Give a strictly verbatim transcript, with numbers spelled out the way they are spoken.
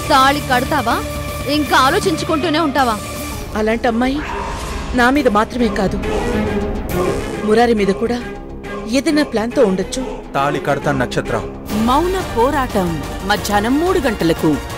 తాళి కడతావా ఇంకా ఆలోచించుకుంటూనే ఉంటావా? అలాంటి అమ్మాయి నా మీద మాత్రమే కాదు, మురారి మీద కూడా ఏదైనా ప్లాన్తో ఉండొచ్చు. తాళి కడతా నక్షత్ర. మౌన పోరాటం మధ్యాహ్నం మూడు గంటలకు.